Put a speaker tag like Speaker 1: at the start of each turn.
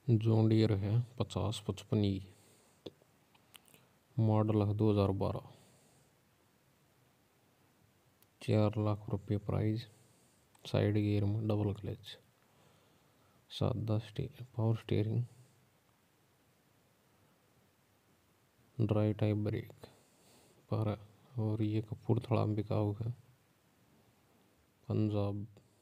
Speaker 1: John Deere है 5055 model है 2012। 4 लाख रुपये प्राइस। साइड गियर में डबल क्लच, सादा power steering, dry type brake पर। और ये कपूरथला में बिका हुआ है, पंजाब।